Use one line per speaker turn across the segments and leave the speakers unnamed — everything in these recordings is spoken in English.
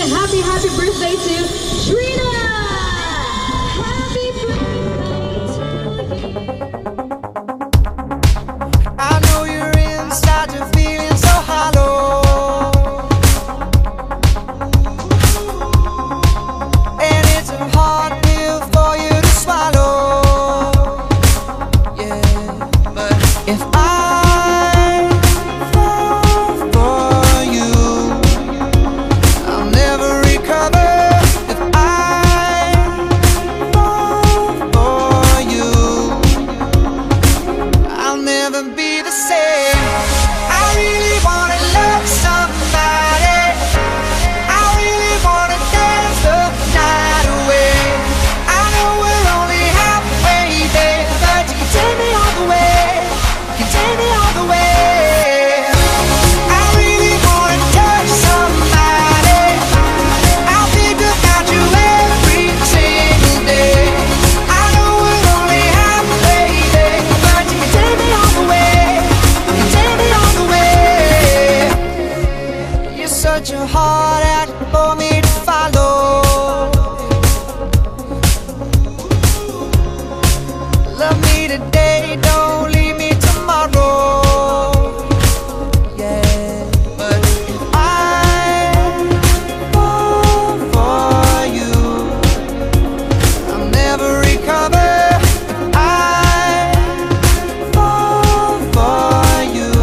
happy birthday to Trina! Happy birthday!
I know you're inside, you're feeling so hollow, and it's a hard pill for you to swallow. Yeah, but if I fall for you, I'll never recover. If I fall for you, I'll never be the same. I really wanna love somebody. I really wanna dance the night away. I know we're only halfway there, but you can take me all the way. You can take me all the way. I really wanna touch somebody. I'll think about you every single day. I know we're only halfway there, but you can take me all the way. You can take me all the way. You're such a hard act for me to follow. Love me today, don't leave me tomorrow. Yeah, but if I fall for you, I'll never recover. If I fall for you,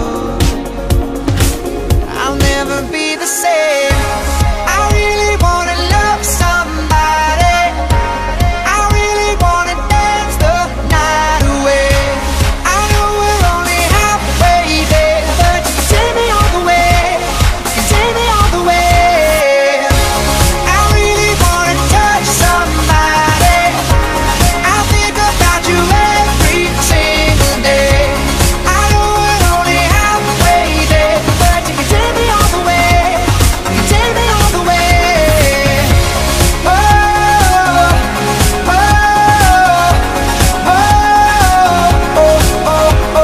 I'll never be the same. I really wanna love somebody. I really wanna dance the night away. I know we're only halfway there, but you can take me all the way. You can take me all the way. I really wanna touch somebody. I think about you every single day. I know we're only halfway there, but you can take me all the way. You can take me all the way. Oh, oh, oh, oh, oh, oh, oh,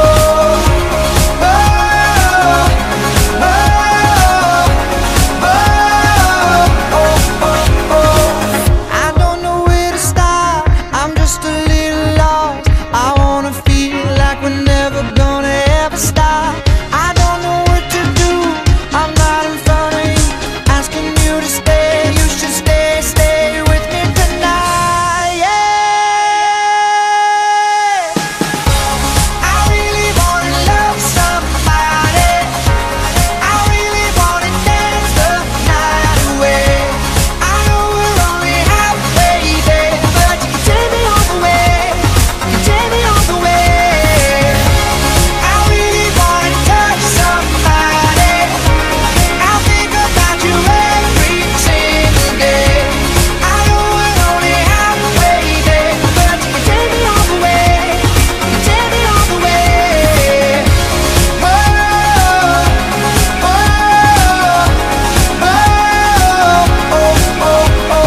I don't know where to start. I'm just a little lost. I wanna feel like we're never gonna ever stop. I don't know what to do. I'm not in front of you, asking you to stay. You should stay with me tonight. Yeah. I really wanna love somebody. I really wanna dance the night away. I know we're only halfway there, but you can take me all the way. You can take me all the way. I really wanna touch somebody. I'll think about you every single day. I know we're only halfway there, but you can take me all the way. You can take me all the way. Oh, oh, oh, oh, oh, oh,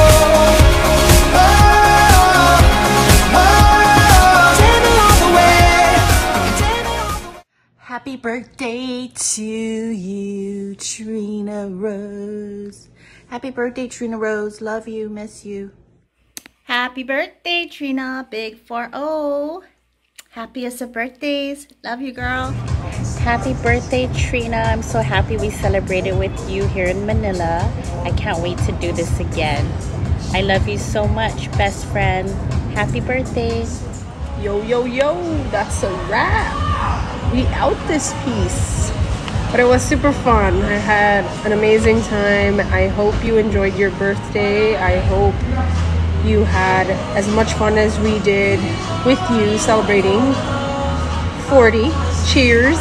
take me all the way. You can take me all the way.
Happy birthday to you, Trina Rose. Happy birthday, Trina Rose. Love you, miss you.
Happy birthday, Trina, Big 4-0. Happiest of birthdays. Love you, girl.
Happy birthday, Trina. I'm so happy we celebrated with you here in Manila. I can't wait to do this again. I love you so much, best friend. Happy birthday.
Yo, yo, yo, that's a wrap. We out this piece. But it was super fun. I had an amazing time. I hope you enjoyed your birthday. I hope you had as much fun as we did with you celebrating 40. Cheers.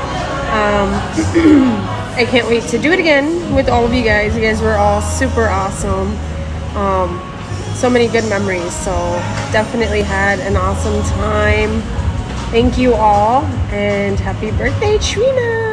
I can't wait to do it again with all of you guys. You guys were all super awesome. So many good memories. So definitely had an awesome time. Thank you all, and happy birthday, Trina!